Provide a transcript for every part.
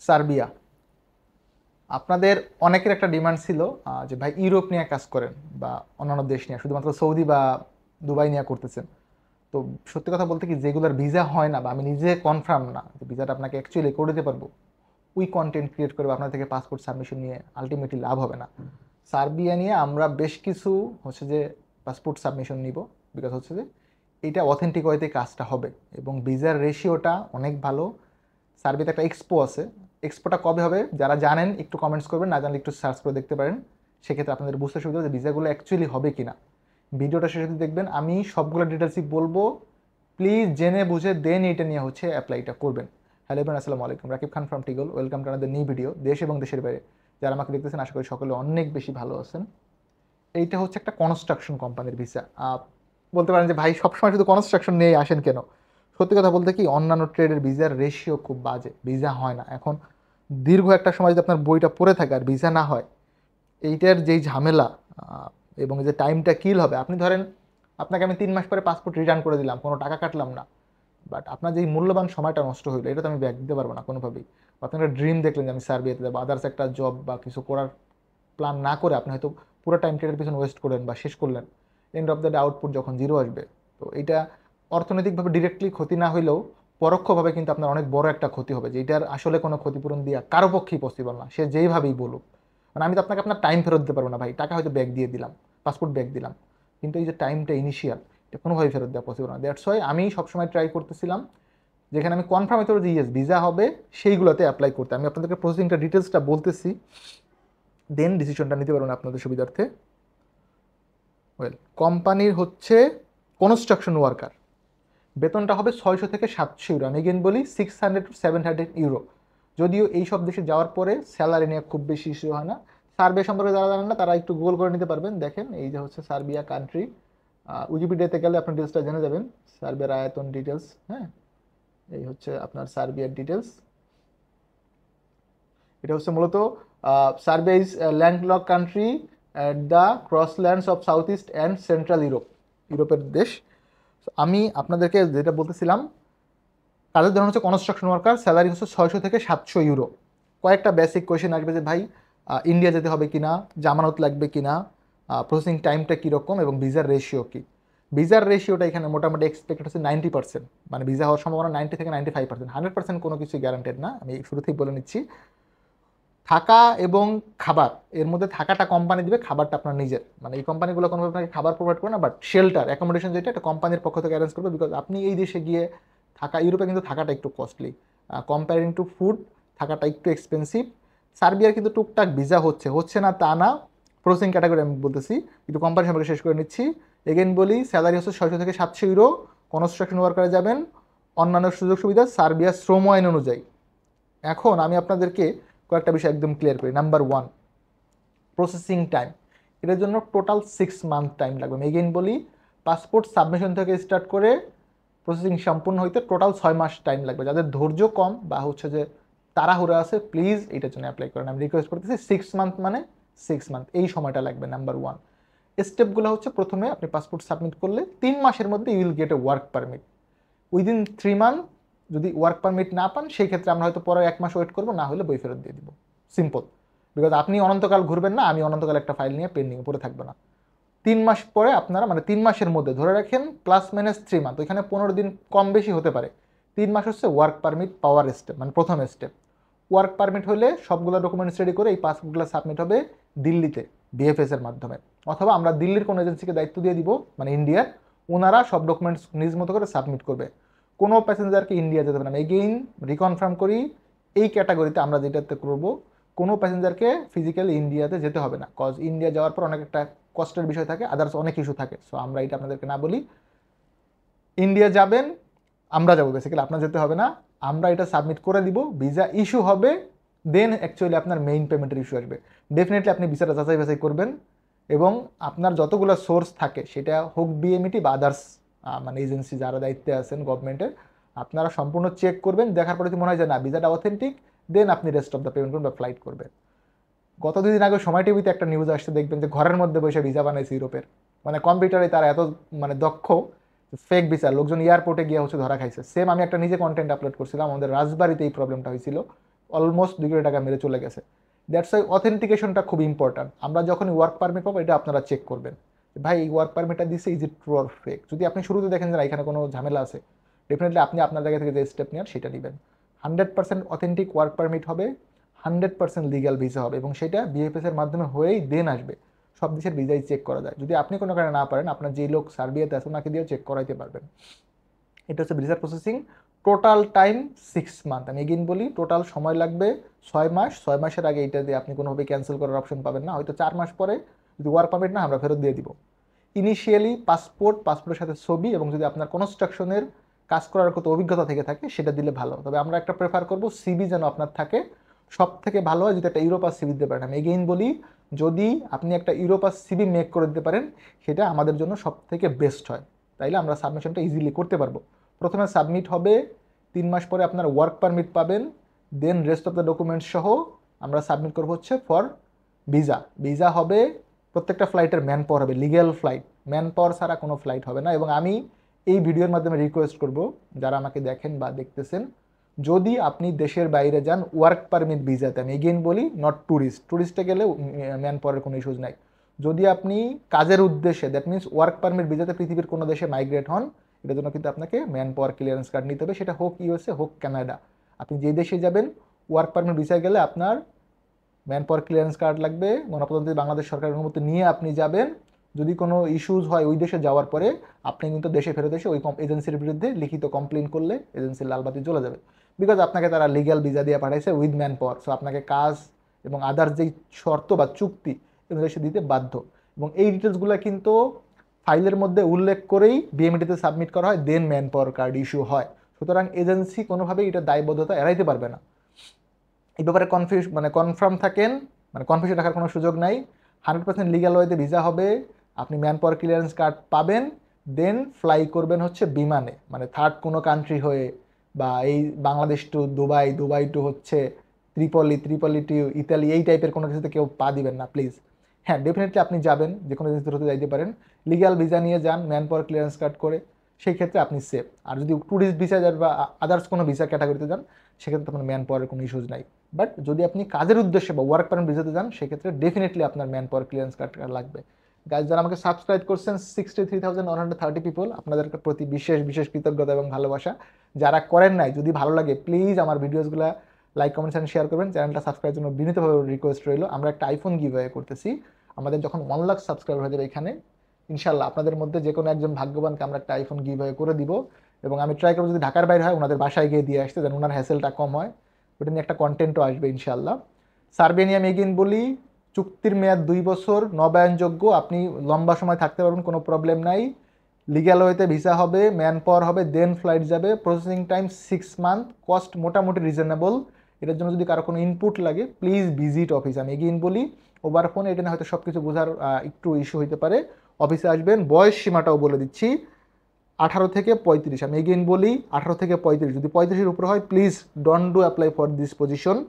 Serbia. আপনাদের অনেকের একটা ডিমান্ড ছিল যে ভাই ইউরোপ নিয়ে কাজ করেন বা অন্যান্য দেশ নিয়ে, শুধুমাত্র সৌদি বা দুবাই নিয়ে করতেছেন। তো সত্যি কথা বলতে কি, যেগুলোর ভিসা হয় না বা আমি নিজে কনফার্ম না যে ভিসাটা আপনাকে অ্যাকচুয়ালি করে দিতে পারবো, ওই কন্টেন্ট ক্রিয়েট করবে আপনার থেকে পাসপোর্ট সাবমিশন নিয়ে আলটিমেটলি লাভ হবে না। সার্বিয়া নিয়ে আমরা বেশ কিছু হচ্ছে যে পাসপোর্ট সাবমিশন নিব, বিকজ হচ্ছে যে এটা অথেন্টিক ওয়েতে কাজটা হবে এবং ভিসার রেশিওটা অনেক ভালো। সার্বিয়াতে একটা এক্সপো আছে, এক্সপোটা কবে হবে যারা জানেন একটু কমেন্টস করবেন, না জানলে একটু সার্চ করে দেখতে পারেন। সেক্ষেত্রে আপনাদের বুঝতে সুবিধা হবে যে ভিসাগুলো অ্যাকচুয়ালি হবে কিনা। ভিডিওটা শেষে দেখবেন, আমি সবগুলো ডিটেলসই বলবো। প্লিজ জেনে বুঝে দেন এটা নিয়ে হচ্ছে অ্যাপ্লাইটা করবেন। হ্যালো এভরিওয়ান, আসসালামু আলাইকুম, রাকিব খান ফ্রম টিগল। Welcome to another new video. দেশ এবং দেশের বাইরে যারা আমাকে দেখতেছেন, আশা করি সকলে অনেক বেশি ভালো আছেন। এইটা হচ্ছে একটা কনস্ট্রাকশন কোম্পানির ভিসা। বলতে পারেন যে ভাই সবসময় শুধু কনস্ট্রাকশন নিয়ে আসেন কেন? সত্যি কথা বলতে কি, অন্যান্য ট্রেডের ভিসার রেশিও খুব বাজে, ভিসা হয় না। এখন দীর্ঘ একটা সময় যদি আপনার বইটা পড়ে থাকে আর ভিসা না হয়, এইটার যেই ঝামেলা এবং যে টাইমটা কিল হবে। আপনি ধরেন আপনাকে আমি 3 মাস পরে পাসপোর্ট রিটার্ন করে দিলাম, কোনো টাকা কাটলাম না, বাট আপনার যেই মূল্যবান সময়টা নষ্ট হইলো, এটা তো আমি ব্যাক দিতে পারবো না কোনোভাবেই। আপনার একটা ড্রিম দেখলেন যে আমি সার্বিয়াতে যাবো, আদার্স একটা জব বা কিছু করার প্ল্যান না করে আপনি হয়তো পুরো টাইম ট্রেডের পিছনে ওয়েস্ট করলেন বা শেষ করলেন। End of the day output যখন জিরো আসবে, তো এটা অর্থনৈতিকভাবে ডিরেক্টলি ক্ষতি না হইলেও পরোক্ষভাবে কিন্তু আপনার অনেক বড় একটা ক্ষতি হবে, যেটার আসলে কোনো ক্ষতিপূরণ দেওয়া কারো পক্ষেই পসিবল না, সে যেইভাবেই বলুক। মানে আমি তো আপনাকে আপনার টাইম ফেরত দিতে পারবো না ভাই, টাকা হয়তো ব্যাক দিয়ে দিলাম, পাসপোর্ট ব্যাক দিলাম, কিন্তু এই যে টাইমটা ইনিশিয়াল, এটা কোনোভাবেই ফেরত দেওয়া পসিবল না। দ্যাটস ওয়াই আমি সবসময় ট্রাই করতেছিলাম যেখানে আমি কনফার্ম হতে পারি যে ইয়েস ভিসা হবে, সেইগুলোতে অ্যাপ্লাই করতে। আমি আপনাদেরকে প্রসেসিংটা ডিটেলসটা বলতেছি, দেন ডিসিশনটা নিতে পারবেন আপনাদের সুবিধার্থে। ওয়েল, কোম্পানির হচ্ছে কনস্ট্রাকশন ওয়ার্কার, বেতনটা হবে 600 থেকে 700 ইউরো। আমি এগেন বলি 600 to 700 ইউরো। যদিও এই সব দেশে যাওয়ার পরে স্যালারি নিয়ে খুব বেশি ইস্যু হয় না। সার্বিয়া সম্পর্কে যারা জানেন না তারা একটু গুগল করে নিতে পারবেন। দেখেন এই যে হচ্ছে সার্বিয়া কান্ট্রি, উইকিপিডিয়াতে গেলে আপনার ডিটেলসটা জেনে যাবেন, সার্বিয়ার আয়তন ডিটেলস। হ্যাঁ, এই হচ্ছে আপনার সার্বিয়ার ডিটেলস। এটা হচ্ছে মূলত Serbia is landlock country at the crosslands of south east and central Europe, ইউরোপের দেশ। আমি আপনাদেরকে যেটা বলতেছিলাম, কাজের ধরন হচ্ছে কনস্ট্রাকশন ওয়ার্কার, স্যালারি হচ্ছে 600 থেকে 700 ইউরো। কয়েকটা বেসিক কোয়েশ্চেন আসবে যে ভাই ইন্ডিয়া যেতে হবে কিনা, জামানত লাগবে কিনা, প্রসেসিং টাইমটা কীরকম এবং ভিসার রেশিও কী। ভিসার রেশিওটা এখানে মোটামুটি এক্সপেক্টেড হচ্ছে 90%, মানে ভিসা হওয়ার সম্ভাবনা 90 থেকে 95%। 100% কোনো কিছু গ্যারান্টেড না, আমি শুরুতেই বলে নিচ্ছি। থাকা এবং খাবার, এর মধ্যে থাকাটা কোম্পানি দিবে, খাবারটা আপনার নিজের, মানে এই কোম্পানিগুলো কোনোভাবে আপনাকে খাবার প্রোভাইড করে না, বাট শেল্টার অ্যাকোমোডেশন যেটা, এটা কোম্পানির পক্ষ থেকে অ্যারেঞ্জ করবে। বিকজ আপনি এই দেশে গিয়ে থাকা, ইউরোপে কিন্তু থাকাটা একটু কস্টলি কম্পেয়ারিং টু ফুড, থাকাটা একটু এক্সপেন্সিভ। সার্বিয়ার কিন্তু টুকটাক ভিসা হচ্ছে, হচ্ছে না তা না, প্রসেসিং ক্যাটাগরি আমি বলতেছি, একটু কোম্পানি সম্পর্কে শেষ করে নিচ্ছি। এগেন বলি, স্যালারি হচ্ছে 600 থেকে 700 ইউরো, কনস্ট্রাকশন ওয়ার্কারে যাবেন, অন্যান্য সুযোগ সুবিধা সার্বিয়ার শ্রম আইন অনুযায়ী। এখন আমি আপনাদেরকে কয়েকটা বিষয় একদম ক্লিয়ার করি। Number 1, processing time. এটার জন্য টোটাল 6 মান্থ টাইম লাগবে। আমি এগেইন বলি, পাসপোর্ট সাবমিশন থেকে স্টার্ট করে প্রসেসিং সম্পূর্ণ হইতে টোটাল 6 মাস টাইম লাগবে। যাদের ধৈর্য কম বা হচ্ছে যে তাড়াহুড়া আছে, প্লিজ এটার জন্য অ্যাপ্লাই করেন। আমি রিকোয়েস্ট করতেছি, 6 মান্থ মানে 6 মান্থ, এই সময়টা লাগবে। নাম্বার 1, স্টেপগুলো হচ্ছে প্রথমে আপনি পাসপোর্ট সাবমিট করলে 3 মাসের মধ্যে you will get a work permit. Within 3 month যদি ওয়ার্ক পারমিট না পান, সেই ক্ষেত্রে আমরা হয়তো পরে 1 মাস ওয়েট করবো, না হলে বই ফেরত দিয়ে দিব। সিম্পল। বিকজ আপনি অনন্তকাল ঘুরবেন না, আমি অনন্তকাল একটা ফাইল নিয়ে পেন্ডিং পড়ে থাকবো না। 3 মাস পরে আপনারা, মানে 3 মাসের মধ্যে ধরে রাখেন প্লাস মাইনাস 3 মান্থ, ওইখানে 15 দিন কম বেশি হতে পারে। 3 মাস হচ্ছে ওয়ার্ক পারমিট পাওয়ার স্টেপ, মানে প্রথম স্টেপ। ওয়ার্ক পারমিট হলে সবগুলো ডকুমেন্টস রেডি করে এই পাসপোর্টগুলো সাবমিট হবে দিল্লিতে বিএফএস এর মাধ্যমে, অথবা আমরা দিল্লির কোনো এজেন্সিকে দায়িত্ব দিয়ে দিব, মানে ইন্ডিয়ার, ওনারা সব ডকুমেন্টস নিজ মতো করে সাবমিট করবে। কোনো প্যাসেঞ্জারকে ইন্ডিয়া যেতে হবে না। এগেইন রিকনফার্ম করি, এই ক্যাটাগরিতে আমরা যেটাতে করবো, কোনো প্যাসেঞ্জারকে ফিজিক্যালি ইন্ডিয়াতে যেতে হবে না। কজ ইন্ডিয়া যাওয়ার পর অনেক একটা কষ্টের বিষয় থাকে, আদার্স অনেক ইস্যু থাকে। সো আমরা এটা আপনাদেরকে না বলি। ইন্ডিয়া যাবেন, আমরা যাবো, বেসিক্যালি আপনার যেতে হবে না, আমরা এটা সাবমিট করে দিব, ভিসা ইস্যু হবে, দেন অ্যাকচুয়ালি আপনার মেইন পেমেন্টের ইস্যু আসবে। ডেফিনেটলি আপনি ভিসাটা যাচাই বাছাই করবেন এবং আপনার যতগুলো সোর্স থাকে, সেটা হোক বিএমইটি বা আদার্স মানে এজেন্সি যারা দায়িত্বে আছেন গভর্নমেন্টের, আপনারা সম্পূর্ণ চেক করবেন। দেখার পরে যদি মনে হয় যে না ভিসাটা অথেন্টিক, দেন আপনি রেস্ট অফ দ্য পেমেন্ট করবেন বা ফ্লাইট করবেন। গত 2 দিন আগে সময় টিভিতে একটা নিউজ আসছে, দেখবেন যে ঘরের মধ্যে বসে ভিসা বানাইছে ইউরোপের, মানে কম্পিউটারে তারা এত মানে দক্ষ, ফেক ভিসা, লোকজন এয়ারপোর্টে গিয়ে হচ্ছে ধরা খাইছে। সেম আমি একটা নিজে কন্টেন্ট আপলোড করছিলাম, আমাদের রাজবাড়িতে এই প্রবলেমটা হয়েছিল। অলমোস্ট 2 কোটি টাকা মেরে চলে গেছে। দ্যাটস ওয়াই অথেন্টিকেশনটা খুব ইম্পর্ট্যান্ট। আমরা যখন ওয়ার্ক পারমিট পাবো এটা আপনারা চেক করবেন, ভাই এই ওয়ার্ক পারমিটটা দিচ্ছে is it true or fake. যদি আপনি শুরুতে দেখেন যে এখানে কোনো ঝামেলা আছে, ডেফিনেটলি আপনি আপনার জায়গা থেকে যে স্টেপ নেন সেটা নেবেন। 100% অথেন্টিক ওয়ার্ক পারমিট হবে, 100% লিগ্যাল ভিসা হবে, এবং সেটা বিএফএস এর মাধ্যমে হয়েই দেন আসবে। সব দেশের ভিসাই চেক করা যায়। যদি আপনি কোনো কারণে না পারেন, আপনার যে লোক সার্বিয়াতে আছে ওনাকে দিয়েও চেক করাইতে পারবেন। এটা হচ্ছে visa processing. Total time 6 month. আমি এগেইন বলি, টোটাল সময় লাগবে 6 মাস। 6 মাসের আগে এটা দিয়ে আপনি কোনোভাবে ক্যান্সেল করার অপশন পাবেন না। হয়তো 4 মাস পরে যদি ওয়ার্ক পারমিট না, আমরা ফেরত দিয়ে দিব। ইনিশিয়ালি পাসপোর্টের সাথে ছবি, এবং যদি আপনার কনস্ট্রাকশনের কাজ করার কত অভিজ্ঞতা থেকে থাকে সেটা দিলে ভালো। তবে আমরা একটা প্রেফার করব সিবি যেন আপনার থাকে। সব থেকে ভালো হয় যদি একটা ইউরোপাস সিবি দিতে পারেন। আমি এগেইন বলি, যদি আপনি একটা ইউরোপাস সিবি মেক করে দিতে পারেন সেটা আমাদের জন্য সব থেকে বেস্ট হয়, তাইলে আমরা সাবমিশনটা ইজিলি করতে পারবো। প্রথমে সাবমিট হবে, 3 মাস পরে আপনার ওয়ার্ক পারমিট পাবেন, then rest of the documents সহ আমরা সাবমিট করবো হচ্ছে ফর ভিসা। ভিসা হবে, প্রত্যেকটা ফ্লাইটের ম্যান পাওয়ার হবে, লিগ্যাল ফ্লাইট, ম্যান পাওয়ার ছাড়া কোনো ফ্লাইট হবে না। এবং আমি এই ভিডিওর মাধ্যমে রিকোয়েস্ট করব যারা আমাকে দেখেন বা দেখতেছেন, যদি আপনি দেশের বাইরে যান ওয়ার্ক পারমিট ভিসাতে, আমি এগেইন বলি নট ট্যুরিস্টে গেলে ম্যান পাওয়ারের কোনো ইস্যুজ নাই। যদি আপনি কাজের উদ্দেশ্যে, দ্যাট মিনস ওয়ার্ক পারমিট ভিসাতে পৃথিবীর কোনো দেশে মাইগ্রেট হন, এটার জন্য কিন্তু আপনাকে ম্যান পাওয়ার ক্লিয়ারেন্স কার্ড নিতে হবে, সেটা হোক ইউএসএ হোক কানাডা। আপনি যে দেশে যাবেন ওয়ার্ক পারমিট ভিসায় গেলে আপনার ম্যান পাওয়ার ক্লিয়ারেন্স কার্ড লাগবে, ময়নাতদন্তে বাংলাদেশ সরকারের অনুমতি নিয়ে আপনি যাবেন। যদি কোনো ইস্যুজ হয় ওই দেশে যাওয়ার পরে, আপনি কিন্তু দেশে ফেরত এসে ওই এজেন্সির বিরুদ্ধে লিখিত কমপ্লেন করলে এজেন্সির লালবাতি চলে যাবে, বিকজ আপনাকে তারা লিগ্যাল ভিসা দিয়ে পাঠাইছে উইথ ম্যান পাওয়ার। সো আপনাকে কাজ এবং আদার্স যেই শর্ত বা চুক্তি এগুলো দেশে দিতে বাধ্য। এবং এই ডিটেলসগুলো কিন্তু ফাইলের মধ্যে উল্লেখ করেই বিএমডিতে সাবমিট করা হয়, then man power card issue হয়। সুতরাং এজেন্সি কোনোভাবেই এটা দায়বদ্ধতা এড়াইতে পারবে না। এই ব্যাপারে কনফার্ম থাকেন, কনফিউশন রাখার কোনো সুযোগ নাই। 100% লিগ্যাল ওয়েতে ভিসা হবে, আপনি ম্যান পাওয়ার ক্লিয়ারেন্স কার্ড পাবেন, দেন ফ্লাই করবেন হচ্ছে বিমানে, থার্ড কোনো কান্ট্রি হয়ে, বা এই Bangladesh to Dubai, Dubai to হচ্ছে ত্রিপলি টু ইতালি, এই টাইপের কোনো কিছুতে কেউ পা দিবেন না প্লিজ। হ্যাঁ, ডেফিনেটলি আপনি যাবেন, যে কোনো জিনিস ধরতে যাইতে পারেন, লিগ্যাল ভিসা নিয়ে যান, ম্যান পাওয়ার ক্লিয়ারেন্স কার্ড করে, সেই ক্ষেত্রে আপনি সেফ। আর যদি ট্যুরিস্ট ভিসা যান বা আদার্স কোনো ভিসা ক্যাটাগরিতে যান, সেক্ষেত্রে আপনার ম্যান পাওয়ারের কোনো ইস্যুজ নাই। বাট যদি আপনি কাজের উদ্দেশ্যে বা ওয়ার্ক পারমিট ভিসাতে যান, সেক্ষেত্রে ডেফিনেটলি আপনার ম্যান পাওয়ার ক্লিয়ারেন্স কার্ড লাগবে। গাইজ, যারা আমাকে সাবস্ক্রাইব করছেন 63,130 পিপল, আপনাদের প্রতি বিশেষ কৃতজ্ঞতা এবং ভালোবাসা। যারা করেন নাই, যদি ভালো লাগে প্লিজ আমার ভিডিওসগুলো লাইক কমেন্টস অ্যান্ড শেয়ার করবেন। চ্যানেলটা সাবস্ক্রাইবের জন্য বিনীতভাবে রিকোয়েস্ট রইল। আমরা একটা আইফোন গিভওয়ে করতেছি, আমাদের যখন 1 লাখ সাবস্ক্রাইবার হয়ে যাবে এখানে, ইনশাল্লাহ আপনাদের মধ্যে যে কোনো একজন ভাগ্যবানকে আমরা একটা আইফোন গিভওয়ে করে দিব। এবং আমি ট্রাই করবো যদি ঢাকার বাইরে হয় ওনাদের বাসায় গিয়ে দিয়ে আসতে, যেন ওনার হ্যাসেলটা কম হয়, ওটা নিয়ে একটা কন্টেন্টও আসবে ইনশাল্লাহ। সার্বিয়া আমি এগেইন বলি, চুক্তির মেয়াদ 2 বছর, নবায়নযোগ্য, আপনি লম্বা সময় থাকতে পারবেন, কোনো প্রবলেম নাই। লিগ্যাল ওয়েতে ভিসা হবে, ম্যান পাওয়ার হবে, দেন ফ্লাইট যাবে, প্রসেসিং টাইম 6 মান্থ, কস্ট মোটামুটি রিজনেবল। এটার জন্য যদি কারো কোনো ইনপুট লাগে প্লিজ ভিজিট অফিস। আমি এগেইন বলি, ওভার ফোনে এটা না হয়তো সব কিছু বোঝার একটু ইস্যু হইতে পারে, অফিসে আসবেন। বয়স সীমাটাও বলে দিচ্ছি, 18 থেকে 35। আমি এগেইন বলি 18 থেকে 35, যদি 35-এর উপরে হয় please don't do apply for this position.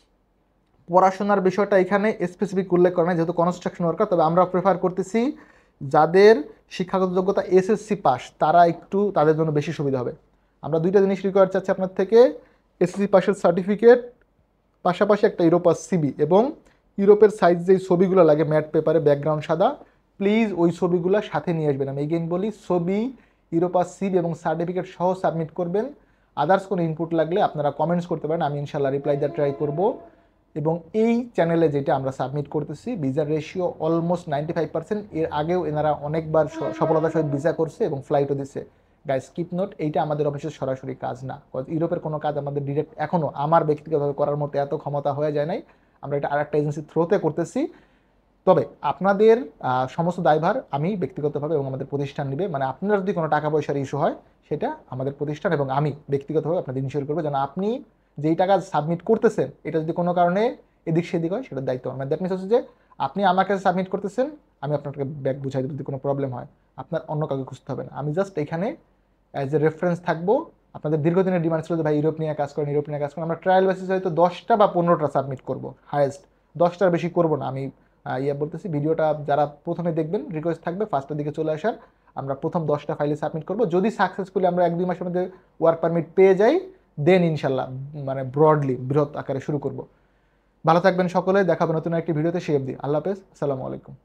পড়াশোনার বিষয়টা এখানে স্পেসিফিক উল্লেখ করা নাই, যেহেতু কনস্ট্রাকশন ওয়ার্কার। তবে আমরা প্রেফার করতেছি যাদের শিক্ষাগত যোগ্যতা এসএসসি পাস, তারা একটু তাদের জন্য বেশি সুবিধা হবে। আমরা 2টা জিনিস রিকোয়ার চাচ্ছি আপনার থেকে, এসএসসি পাসের সার্টিফিকেট, পাশাপাশি একটা ইউরোপাস সিবি, এবং ইউরোপের সাইজ যেই ছবিগুলো লাগে ম্যাট পেপারে, ব্যাকগ্রাউন্ড সাদা, প্লিজ ওই ছবিগুলো সাথে নিয়ে আসবেন। আমি এগেইন বলি, ছবি, ইউরোপাস সিবি এবং সার্টিফিকেট সহ সাবমিট করবেন। আদার্স কোনো ইনপুট লাগলে আপনারা কমেন্টস করতে পারেন, আমি ইনশাল্লাহ রিপ্লাই দেওয়ার ট্রাই করব। এবং এই চ্যানেলে যেটা আমরা সাবমিট করতেছি, ভিসার রেশিও অলমোস্ট 95%। এর আগেও এনারা অনেকবার সফলতার সহিত ভিসা করছে এবং ফ্লাইটও দিচ্ছে। গাইস কিপ নোট, এইটা আমাদের অফিসের সরাসরি কাজ না, ইউরোপের কোনো কাজ আমাদের ডিরেক্ট এখনও আমার ব্যক্তিগতভাবে করার মতো এত ক্ষমতা হয়ে যায় নাই। আমরা এটা আরেকটা এজেন্সির থ্রোতে করতেছি। তবে আপনাদের সমস্ত দায়ভার আমি ব্যক্তিগতভাবে এবং আমাদের প্রতিষ্ঠান নেবে। আপনার যদি কোনো টাকা পয়সার ইস্যু হয়, সেটা আমাদের প্রতিষ্ঠান এবং আমি ব্যক্তিগতভাবে আপনাদের ইনশিওর করবো, যেন আপনি যেই টাকা সাবমিট করতেছেন এটা যদি কোনো কারণে এদিক সেদিক হয়, সেটার দায়িত্ব আমার। দ্যাট মিনস হচ্ছে যে আপনি আমার কাছে সাবমিট করতেছেন, আমি আপনাকে ব্যাক বুঝাই দেবো। যদি কোনো প্রবলেম হয় আপনার অন্য কাউকে খুঁজতে হবে না, আমি জাস্ট এখানে অ্যাজ এ রেফারেন্স থাকবো। আপনাদের দীর্ঘদিনের ডিমান্ড ছিল যে ভাই ইউরোপ নিয়ে কাজ করেন, ইউরোপ নিয়ে কাজ করেন। আমরা ট্রায়াল বেসিস হয়তো 10টা বা 15টা সাবমিট করবো, হায়েস্ট 10টার বেশি করবো না। আমি বলতেছি, ভিডিওটা যারা প্রথমে দেখবেন রিকোয়েস্ট থাকবে ফার্স্টের দিকে চলে আসার। আমরা প্রথম 10টা ফাইলে সাবমিট করবো। যদি সাকসেসফুলি আমরা 1-2 মাসের মধ্যে ওয়ার্ক পারমিট পেয়ে যাই, দেন ইনশাল্লাহ মানে ব্রডলি বৃহৎ আকারে শুরু করব। ভালো থাকবেন সকলে, দেখাবেন নতুন একটি ভিডিওতে। সে অবধি আল্লাহ হাফেজ, আসসালামু আলাইকুম।